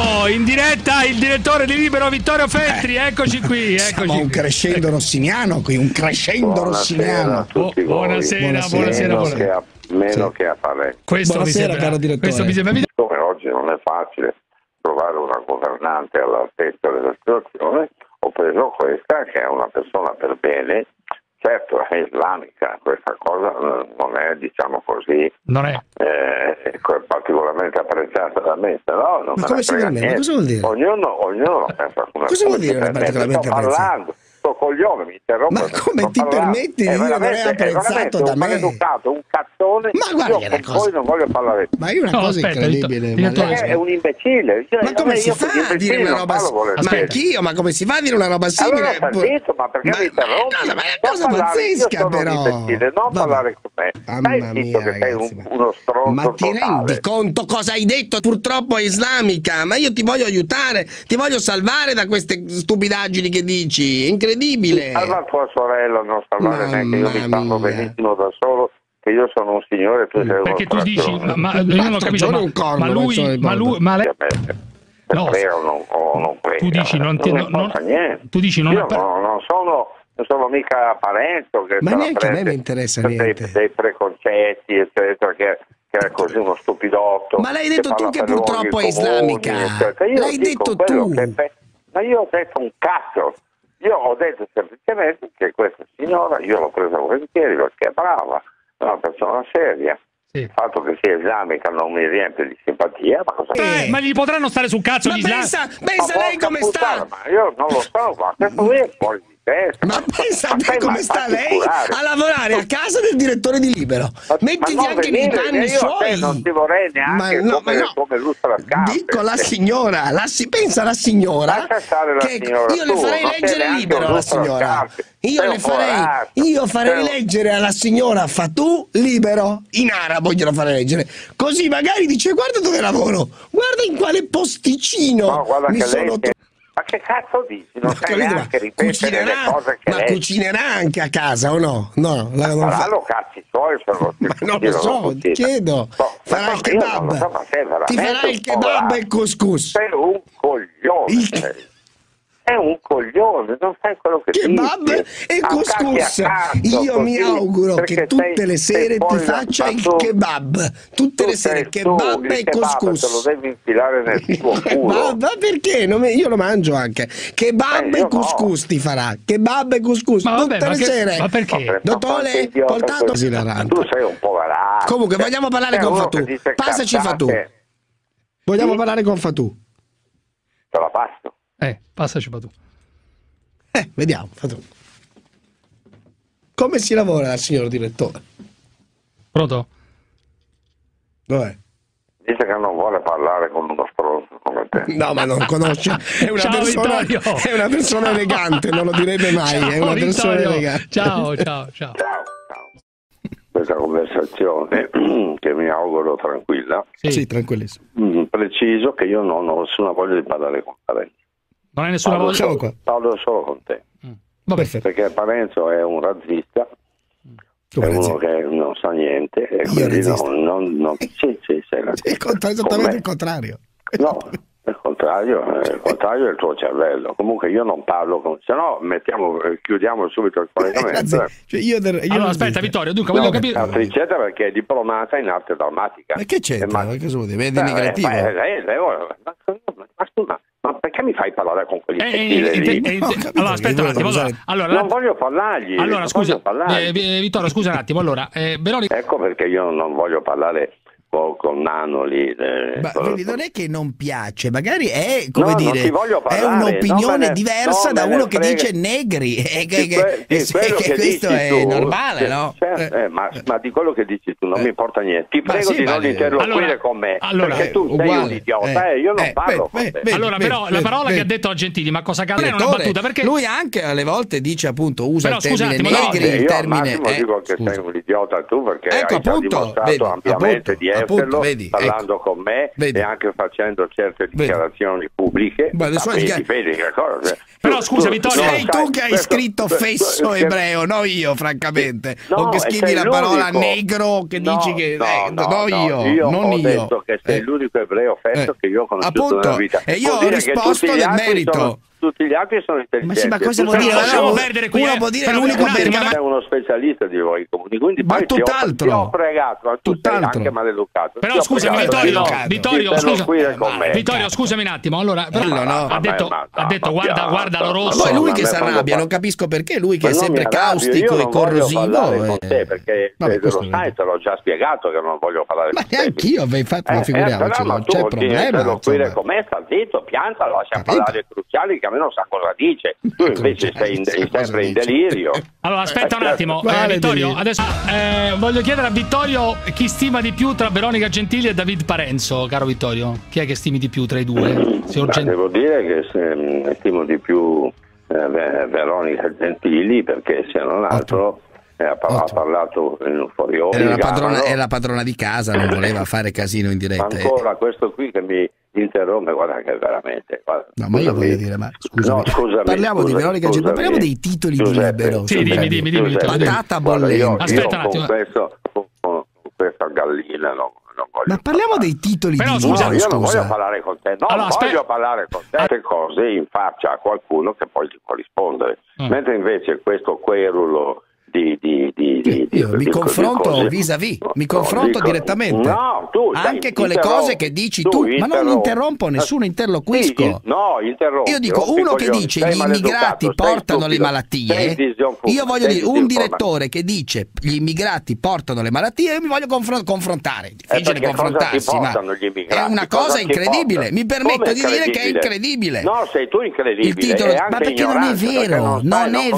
in diretta il direttore di Libero Vittorio Feltri, eccoci qui. Siamo un crescendo rossiniano qui, un crescendo rossiniano. Buonasera. Meno che a Palermo. Buonasera, caro direttore. Questo mi sembra Come oggi non è facile trovare una governante all'altezza della situazione, ho preso questa che è una persona per bene. Certo, è islamica, questa cosa non è, diciamo così, non è particolarmente apprezzata da me, però non ma come si permette? Cosa vuol dire? Ognuno la pensa come cosa vuol dire particolarmente apprezzata? Sto coglione, mi interrompe. Ma come ti permetti di dire non è apprezzato da me? Un maleducato, un cazzone. Ma guarda che io con voi non voglio parlare. Ma è una cosa incredibile. È un imbecille. Ma come si fa a dire una roba simile? Ma come si fa a dire una roba simile? Allora, ma perché mi interrompi? Ma è una cosa pazzesca, però. Non parlare con me. Mamma mia, che sei uno stronzo. Ma ti rendi conto cosa hai detto? Purtroppo è islamica, ma io ti voglio aiutare, ti voglio salvare da queste stupidaggini che dici. Incredibile. Salva tua sorella, non salvare neanche io, mi salvo benissimo da solo. Che io sono un signore, tu sei perché uno tu dici, ma io non ho capito, ma lei no, prego o non prego. Tu dici non sono mica Parenzo che ma neanche a me mi interessa niente dei preconcetti eccetera che è così uno stupidotto. Ma l'hai detto tu che purtroppo è islamica, l'hai detto tu. Ma io ho detto un cazzo. Io ho detto semplicemente che questa signora io l'ho presa volentieri perché è brava, è una persona seria. Sì. Il fatto che sia islamica non mi riempie di simpatia, ma cosa ma gli potranno stare sul cazzo ma gli pensa lei come sta? Ma io non lo so, ma questo è fuori di testa. Ma pensa te come sta lei a lavorare a casa del direttore di Libero. Mettiti anche nei panni suoi. Non ti vorrei neanche come lustra la scarpe. Dico la signora, pensa alla signora che io le farei leggere Libero alla signora. Io farei leggere alla signora Fatou Libero in arabo, glielo farei leggere. Così magari dice guarda dove lavoro, guarda in quale posticino mi sono ma che cazzo dici? Non sai neanche ripetere le cose che lei... cucinerà anche a casa o no? No, faranno cazzi suoi, ma non lo so, ti chiedo. Farà il kebab. Ti farà il kebab e il couscous. Sei un coglione. È un coglione, non sai quello che kebab e couscous. Io mi auguro che tutte le sere ti faccia il kebab. Tutte le sere kebab e couscous. Te lo devi infilare nel tuo culo. Ma perché? Io lo mangio anche. Kebab e couscous ti farà. Kebab e couscous tutte le sere. Ma perché? Dottore, portato. Tu sei un poveraccio. Comunque vogliamo parlare con Fatou. Passaci Fatou. Vogliamo parlare con Fatou. Te la passo. Passaci tu. Vediamo, Fatou. Come si lavora, signor direttore? Pronto? Dov'è? Dice che non vuole parlare con uno stronzo come te. No, ma non conosce. È una persona elegante, non lo direbbe mai. Ciao, è una persona elegante. Ciao. Questa conversazione che mi auguro tranquilla. Sì, tranquillissimo. Preciso che io non ho nessuna voglia di parlare con Parenzo. Non hai nessuna voglia? Parlo solo con te. Perché Parenzo è un razzista, è uno che non sa niente e quindi non sì, sei razzista. È esattamente il contrario. No, il contrario è il tuo cervello. Comunque io non parlo con... Se no chiudiamo subito il collegamento. Allora aspetta Vittorio, dunque voglio capire... Attricetta perché è diplomata in arte drammatica. Ma che c'entra? Ma che vuol dire? È denigrativo? Ma perché mi fai parlare con quelli lì? Allora aspetta un attimo. Allora, non voglio parlargli. Allora scusa, Vittorio, scusa un attimo. Allora, Veronica... Ecco perché io non voglio parlare con Nano lì. Ma vedi, non è che non piace, magari è è un'opinione diversa da uno che dice negri. Questo è normale, no? Ma di quello che dici tu non mi importa niente. Ti prego di non interloquire con me, perché tu sei un idiota e io non parlo con te. Allora, però la parola che ha detto Gentili, ma cosa cade? Non è una battuta, perché lui anche alle volte dice appunto usa il termine negri, il termine. Io dico che sei un idiota tu perché hai già dimostrato ampiamente di appunto, vedi, parlando con me e anche facendo certe dichiarazioni pubbliche. Però scusa Vittorio, sei tu che hai scritto fesso ebreo, no io francamente, o che scrivi la parola negro che dici che io ho detto che sei l'unico ebreo fesso che io ho conosciuto nella vita, e io ho risposto nel merito. Tutti gli altri sono intelligenti. Ma sì, ma cosa vuol dire? Uno può dire l'unico è uno specialista di voi comuni, quindi ma tutt'altro. Ti ho pregato, tu sei anche maleducato. Però scusami Vittorio, scusami un attimo. Allora, ha detto guarda lo rosso. Poi lui che si arrabbia, non capisco perché, lui che è sempre caustico e corrosivo. Con te perché lo sai, te l'ho già spiegato che non voglio parlare con te. Ma anch'io avevo fatto una figuriamoci, non c'è problema. Con me sta zitto, pianta, lo lascia parlare cruciali che a me non sa cosa dice. Tu invece sei sempre in delirio. Allora aspetta un attimo, Vittorio, adesso voglio chiedere a Vittorio chi stima di più tra Veronica Gentili e David Parenzo, caro Vittorio. Chi è che stimi di più tra i due? Devo dire che stimo di più Veronica Gentili, perché se non altro ha parlato in fuori ora. Era la padrona di casa, non voleva fare casino in diretta. Ancora questo qui che mi interrompe, guarda che veramente. No, ma io voglio dire, ma scusami, parliamo di Veronica Gentili, parliamo dei titoli di Libero. Sì, dimmi. Patata bollente. Aspetta un attimo. Con questa gallina non voglio. Ma parliamo dei titoli di Libero. No, io non voglio parlare con te. Voglio parlare con te queste cose in faccia a qualcuno che poi ti può rispondere. Mentre invece questo querulo io mi confronto vis-à-vis, mi confronto direttamente. No, tu anche con le cose che dici tu, ma non interrompo nessuno, interloquisco. Interrompo. Io dico uno che dice gli immigrati portano le malattie. Io voglio dire un direttore che dice gli immigrati portano le malattie, io mi voglio confrontare. Difficile confrontarsi, ma è una cosa incredibile. Mi permetto di dire che è incredibile. No, sei tu incredibile. Il titolo, ma perché non è vero, non è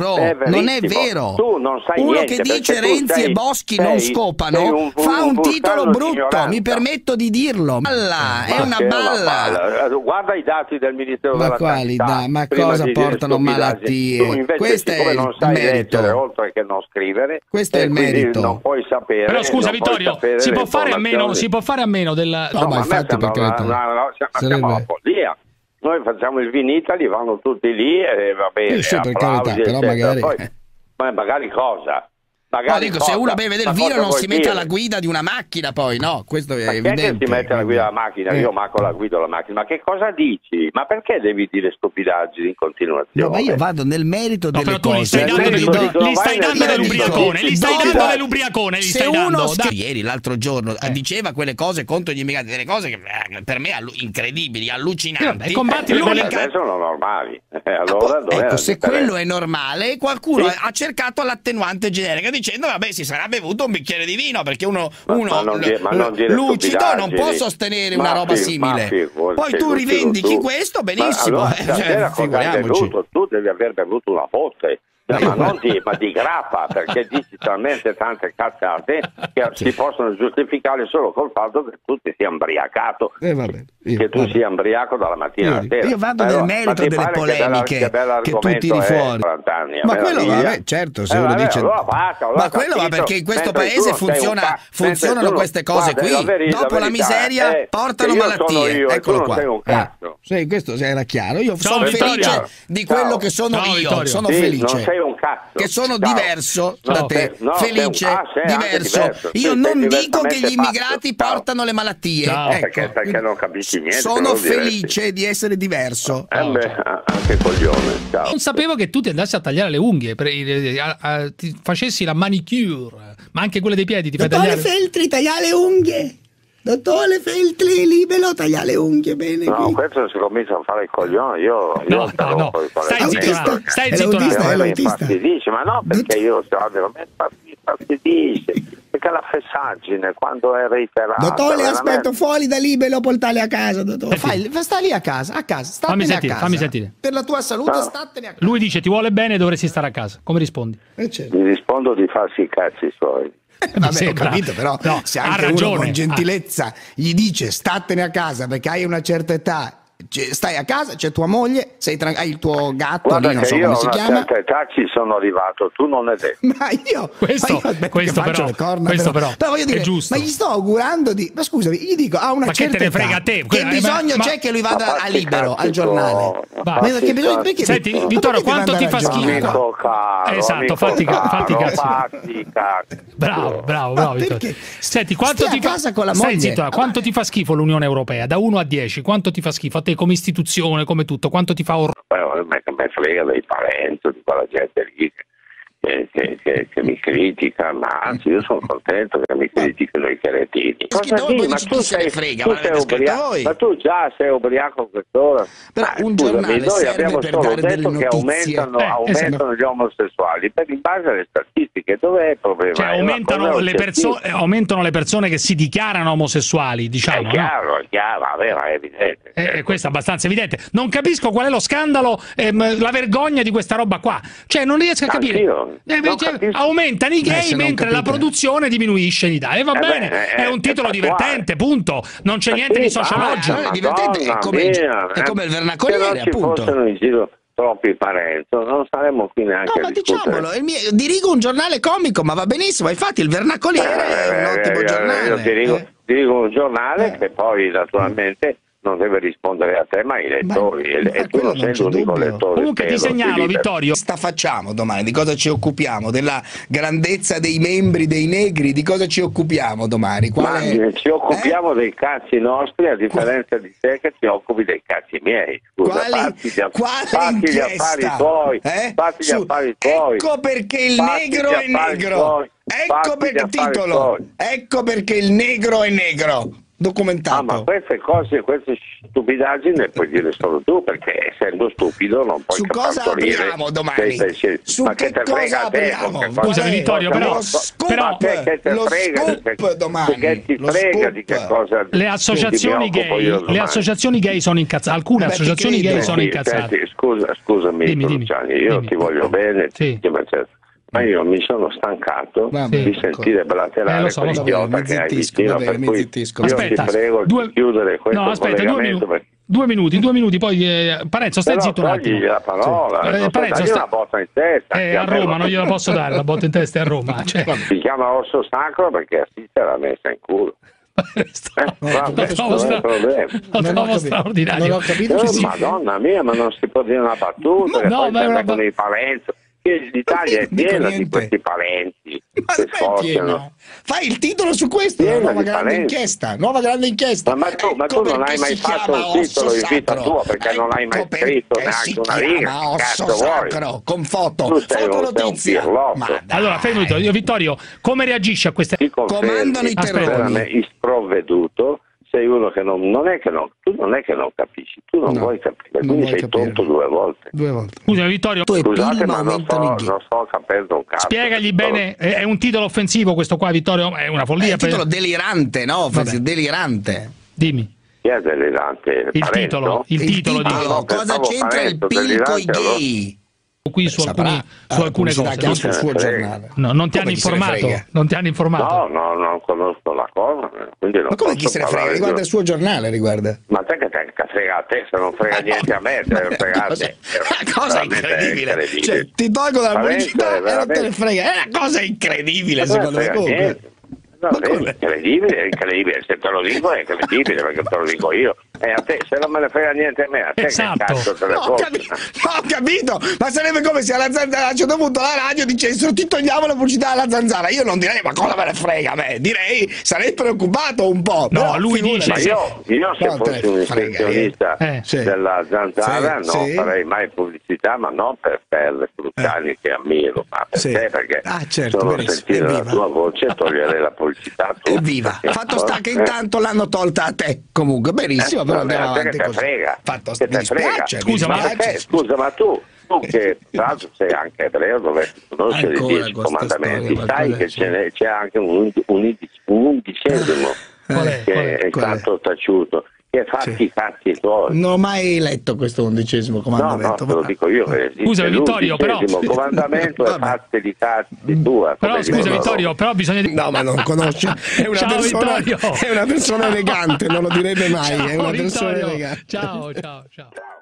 vero. Non sai uno niente, che dice Renzi e Boschi non scopano fa un titolo brutto, mi permetto di dirlo. È una balla. Guarda i dati del Ministero della Sanità. Ma cosa portano malattie? Questo è il merito. Leggere, oltre che non scrivere, questo è il merito. Non puoi sapere. Però scusa Vittorio, si può fare a meno della. No, ma infatti perché siamo alla follia. Noi facciamo il Vinitali, vanno tutti lì e va bene. Sì, per carità, però magari cosa? No, dico, se uno beve del vino non si mette alla guida di una macchina, poi no, questo è evidente. Che si mette alla guida della macchina? Io manco la guido la macchina, ma che cosa dici? Ma perché devi dire stupidaggini in continuazione? No, ma io vado nel merito delle cose. Gli stai dando dell'ubriacone, se uno ieri, l'altro giorno, diceva quelle cose contro gli immigrati, delle cose che per me incredibili, allucinanti. Adesso sono normali. Allora, ecco, se quello è normale, qualcuno ha cercato l'attenuante generica dicendo vabbè si sarà bevuto un bicchiere di vino, perché uno lucido non può sostenere una roba simile. Poi tu rivendichi questo, benissimo. Figuriamoci. Tu devi aver bevuto una botte. Ma di grappa, perché dici talmente tante cazzate che si possono giustificare solo col fatto che tu ti sia imbriacato, che tu sia imbriaco dalla mattina alla sera. Io vado nel merito delle polemiche che tu tiri fuori. Ma quello va, certo, se uno dice ma quello va perché in questo paese funzionano queste cose qui. Dopo la miseria portano malattie. Eccolo qua. Sì, questo era chiaro. Io sono felice di quello che sono io, sono felice. Un cazzo. Che sono diverso da te, felice, diverso. Io non dico che gli immigrati portano le malattie. Perché non capisci niente. Sono felice di essere diverso. Anche coglione. Ciao. Non sapevo che tu ti andassi a tagliare le unghie, ti facessi la manicure, ma anche quelle dei piedi ti fai tagliare. Dottore Feltri, tagliare le unghie. Dottore Feltri, libero, taglia le unghie bene. No, questo si comincia a fare il coglione. Io no. Stai zitto. Ma no, perché io fastidisce. Perché la fessaggine, quando è reiterata. Dottore, aspetto fuori da libero, portale a casa, dottore. Sta lì a casa, statene a casa. Fammi sentire. Per la tua salute, statene a casa. Lui dice ti vuole bene, dovresti stare a casa. Come rispondi? Gli rispondo di farsi i cazzi suoi. Vabbè, ho capito, però se anche uno con gentilezza gli dice statene a casa perché hai una certa età stai a casa, c'è tua moglie, hai il tuo gatto, guarda, lì, non so come si chiama. A una certa età ci sono arrivato, tu non è detto. Ma io questo però voglio dire, è giusto. Ma gli sto augurando ma scusami, gli dico a una certa età, frega a te? Che bisogno c'è che lui vada a Libero, al giornale? Perché senti, Vittorio, quanto ti fa schifo? Esatto, fatti bravo Vittorio. Senti, quanto ti fa quanto ti fa schifo l'Unione Europea? Da 1 a 10, quanto ti fa schifo a te come istituzione, come tutto? Quanto ti fa orrore? Me frega dei parenti, di quella gente lì che mi critica, ma anzi io sono contento che mi critichino i cretini. Ma tu sei frega, ma tu già sei ubriaco a quest'ora. Però un giornale noi abbiamo solo detto che aumentano gli omosessuali in base alle statistiche. Dov'è il problema? Cioè aumentano le persone che si dichiarano omosessuali, diciamo. È chiaro, è evidente. Questo è abbastanza evidente. Non capisco qual è lo scandalo, la vergogna di questa roba qua. Cioè non riesco a capire. Aumentano i gay mentre la produzione diminuisce in Italia. Va bene, è un titolo divertente, punto. Non c'è niente di sociologico. È divertente, è come il vernacoliere, appunto. Se fossero in giro troppi parenti, non saremmo qui neanche a discutere. Diciamolo, dirigo un giornale comico, ma va benissimo. Infatti il vernacoliere è un ottimo giornale. Io dirigo un giornale che poi naturalmente non deve rispondere a te, ma ai lettori, e tu non sei l'unico lettore. Comunque ti segnalo, Vittorio, cosa facciamo domani? Di cosa ci occupiamo? Della grandezza dei membri dei negri? Di cosa ci occupiamo domani? Ci occupiamo dei cazzi nostri, a differenza di te che ti occupi dei cazzi miei. Scusa, fatti gli affari tuoi. Fatti gli affari tuoi. Ecco perché il negro è negro. Ecco perché titolo. Ecco perché il negro è negro. Documentato. Ma queste cose, queste stupidaggini le puoi dire solo tu, perché essendo stupido non puoi partorire. Su cosa apriamo domani? Ma che te frega a te? Scusami Vittorio, però che te frega domani? Che ti frega di che cosa? Le associazioni gay sono incazzate. Alcune associazioni gay sono incazzate. Scusami Luciani, io ti voglio bene, ma io mi sono stancato di sentire blaterare quell'idiota che hai vicino, per cui io ti prego di chiudere questo collegamento. 2 minuti, poi Parenzo, stai zitto un attimo. La parola, Parenzo, una botta in testa. A Roma non gliela posso dare, la botta in testa è a Roma. Si chiama Orso Sacro perché Assisi l'ha messa in culo. Non ho capito. Madonna mia, ma non si può dire una battuta, con i Parenzo. L'Italia è piena di questi parenti che sforzano. Fai il titolo su questo, nuova grande inchiesta. Ma tu non hai mai fatto un titolo in vita tua, perché non hai mai scritto neanche una riga. Osso sacro, con foto notizia. Allora, Vittorio, come reagisci a queste? Comandano i terroni. Sprovveduto. Sei uno che tu non è che non capisci, tu non vuoi capire, quindi sei tonto 2 volte. Scusa Vittorio, scusate, ma non sto capendo un cazzo. Spiegagli bene, è un titolo offensivo questo qua, Vittorio, è una follia. È un titolo delirante, no? Delirante. Dimmi. Chi è delirante? Il titolo. Cosa c'entra il PIL con i gay? Qui su alcune cose sul suo giornale. No, non ti hanno informato? No, non conosco la cosa, quindi non. Ma come chi se ne frega? Riguarda il suo giornale, riguarda. Ma te che te frega a te, se non frega niente a me, te ne frega a te. Una cosa incredibile. Cioè, ti tolgo dalla pubblicità e non te ne frega. È una cosa incredibile, secondo me. Incredibile, se te lo dico è incredibile perché te lo dico io, e a te se non me ne frega niente a me, a te che cazzo te ne frega? Ho capito, ma sarebbe come se alla Zanzara a un certo punto la radio dicessero ti togliamo la pubblicità alla Zanzara. Io non direi ma cosa me ne frega a me, direi sarei preoccupato un po'. No, però, lui dice ma io se fossi un professionista della Zanzara non farei mai pubblicità, ma non per Luciani che ammiro, ma per te, perché sono sentire la tua voce toglierei la pubblicità. Evviva! Fatto sta che intanto l'hanno tolta a te. Comunque, benissimo, però andiamo avanti così. Fatto sta che scusa, ma tu che tra l'altro sei anche ebreo, dovresti conoscere i 10 comandamenti, sai che c'è anche un undicesimo che è stato taciuto, si è fatti i fatti tuoi. Non ho mai letto questo 11° comandamento. No, te lo dico io. Scusa Vittorio, però il comandamento è fatti di cazzi tua. Però scusa Vittorio, però bisogna dire... No, ma non conosce. È una persona elegante, non lo direbbe mai. Ciao, è una persona Vittorio. elegante. Ciao.